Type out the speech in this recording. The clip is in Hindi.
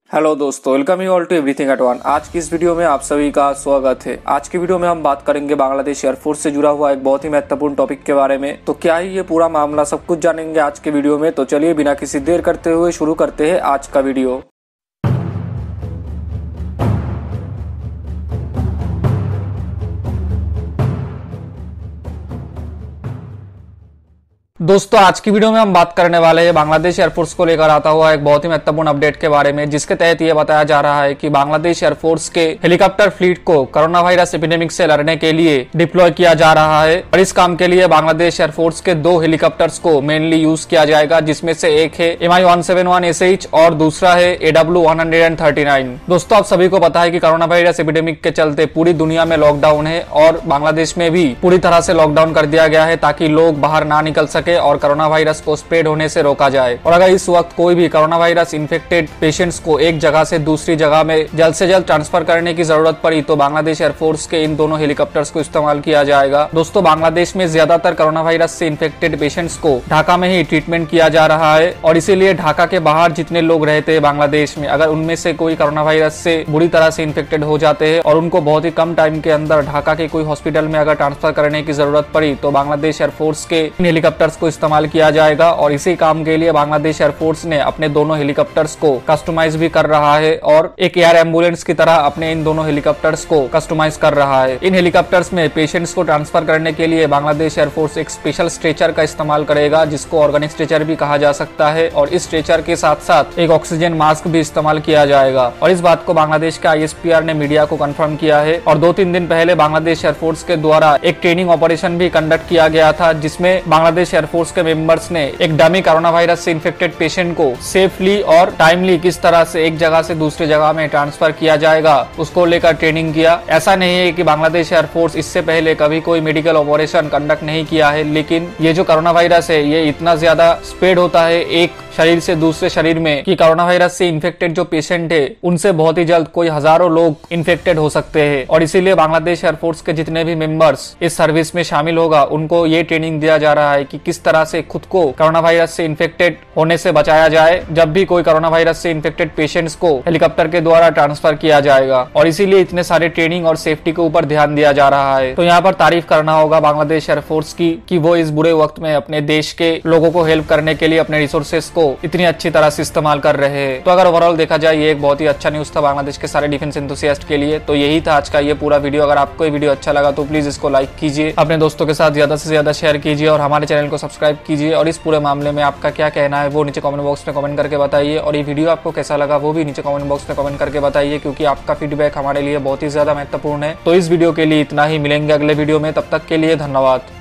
हेलो दोस्तों, welcome you all to everything at one. आज की इस वीडियो में आप सभी का स्वागत है। आज की वीडियो में हम बात करेंगे बांग्लादेश एयरफोर्स से जुड़ा हुआ एक बहुत ही महत्वपूर्ण टॉपिक के बारे में। तो क्या ही ये पूरा मामला, सब कुछ जानेंगे आज के वीडियो में। तो चलिए बिना किसी देर करते हुए शुरू करते हैं आज का वीडियो। दोस्तों, आज की वीडियो में हम बात करने वाले हैं बांग्लादेश एयरफोर्स को लेकर आता हुआ एक बहुत ही महत्वपूर्ण अपडेट के बारे में, जिसके तहत ये बताया जा रहा है कि बांग्लादेश एयरफोर्स के हेलीकॉप्टर फ्लीट को कोरोना वायरस एपिडेमिक से लड़ने के लिए डिप्लॉय किया जा रहा है। और इस काम के लिए बांग्लादेश एयरफोर्स के 2 हेलीकॉप्टर्स को मेनली यूज किया जाएगा, जिसमें से एक है MI-171SH और दूसरा है AW139। दोस्तों, आप सभी को पता है कि कोरोना वायरस एपिडेमिक के चलते पूरी दुनिया में लॉकडाउन है और बांग्लादेश में भी पूरी तरह से लॉकडाउन कर दिया गया है ताकि लोग बाहर ना निकल सके और कोरोना वायरस को स्प्रेड होने से रोका जाए। और अगर इस वक्त कोई भी कोरोना वायरस इन्फेक्टेड पेशेंट्स को एक जगह से दूसरी जगह में जल्द से जल्द ट्रांसफर करने की जरूरत पड़ी तो बांग्लादेश एयरफोर्स के इन दोनों हेलीकॉप्टर्स को इस्तेमाल किया जाएगा। दोस्तों, बांग्लादेश में ज्यादातर कोरोना वायरस से इन्फेक्टेड पेशेंट्स को ढाका में ही ट्रीटमेंट किया जा रहा है और इसीलिए ढाका के बाहर जितने लोग रहते हैं बांग्लादेश में, अगर उनमें से कोई कोरोना वायरस से बुरी तरह से इन्फेक्टेड हो जाते हैं और उनको बहुत ही कम टाइम के अंदर ढाका के कोई हॉस्पिटल में अगर ट्रांसफर करने की जरूरत पड़ी तो बांग्लादेश एयरफोर्स के इन हेलीकॉप्टर्स को इस्तेमाल किया जाएगा। और इसी काम के लिए बांग्लादेश एयरफोर्स ने अपने दोनों हेलीकॉप्टर्स को कस्टमाइज भी कर रहा है और एक एयर एम्बुलेंस की तरह अपने इन दोनों हेलीकॉप्टर्स को कस्टमाइज कर रहा है। इन हेलीकॉप्टर्स में पेशेंट्स को ट्रांसफर करने के लिए बांग्लादेश एयरफोर्स एक स्पेशल स्ट्रेचर का इस्तेमाल करेगा, जिसको ऑर्गेनिक स्ट्रेचर भी कहा जा सकता है। और इस स्ट्रेचर के साथ साथ एक ऑक्सीजन मास्क भी इस्तेमाल किया जाएगा। और इस बात को बांग्लादेश का ISPR ने मीडिया को कंफर्म किया है। और 2-3 दिन पहले बांग्लादेश एयरफोर्स के द्वारा एक ट्रेनिंग ऑपरेशन भी कंडक्ट किया गया था, जिसमें बांग्लादेश एयरफोर्स के मेंबर्स ने एक डमी कोरोना वायरस से इन्फेक्टेड पेशेंट को सेफली और टाइमली किस तरह से एक जगह से दूसरी जगह में ट्रांसफर किया जाएगा उसको लेकर ट्रेनिंग किया। ऐसा नहीं है कि बांग्लादेश एयरफोर्स इससे पहले कभी कोई मेडिकल ऑपरेशन कंडक्ट नहीं किया है, लेकिन ये जो कोरोना वायरस है ये इतना ज्यादा स्प्रेड होता है एक शरीर से दूसरे शरीर में कि कोरोना वायरस से इन्फेक्टेड जो पेशेंट है उनसे बहुत ही जल्द कोई हजारों लोग इन्फेक्टेड हो सकते हैं। और इसीलिए बांग्लादेश एयरफोर्स के जितने भी मेंबर्स इस सर्विस में शामिल होगा उनको ये ट्रेनिंग दिया जा रहा है कि किस तरह से खुद को कोरोना वायरस से इन्फेक्टेड होने से बचाया जाए जब भी कोई कोरोना वायरस से इन्फेक्टेड पेशेंट्स को हेलीकॉप्टर के द्वारा ट्रांसफर किया जाएगा। और इसीलिए इतने सारे ट्रेनिंग और सेफ्टी के ऊपर ध्यान दिया जा रहा है। तो यहाँ पर तारीफ करना होगा बांग्लादेश एयरफोर्स की कि वो इस बुरे वक्त में अपने देश के लोगों को हेल्प करने के लिए अपने रिसोर्सेस को इतनी अच्छी तरह से इस्तेमाल कर रहे हैं। तो अगर ओवरऑल देखा जाए ये एक बहुत ही अच्छा न्यूज था बांग्लादेश के सारे डिफेंस एंथुसियास्ट के लिए। तो यही था आज का ये पूरा वीडियो। अगर आपको ये वीडियो अच्छा लगा तो प्लीज इसको लाइक कीजिए, अपने दोस्तों के साथ ज्यादा से ज्यादा शेयर कीजिए और हमारे चैनल को सब्सक्राइब कीजिए। और इस पूरे मामले में आपका क्या कहना है वो नीचे कमेंट बॉक्स में कमेंट करके बताइए। और ये वीडियो आपको कैसा लगा वो भी नीचे कमेंट बॉक्स में कमेंट करके बताइए, क्योंकि आपका फीडबैक हमारे लिए बहुत ही ज्यादा महत्वपूर्ण है। तो इस वीडियो के लिए इतना ही, मिलेंगे अगले वीडियो में, तब तक के लिए धन्यवाद।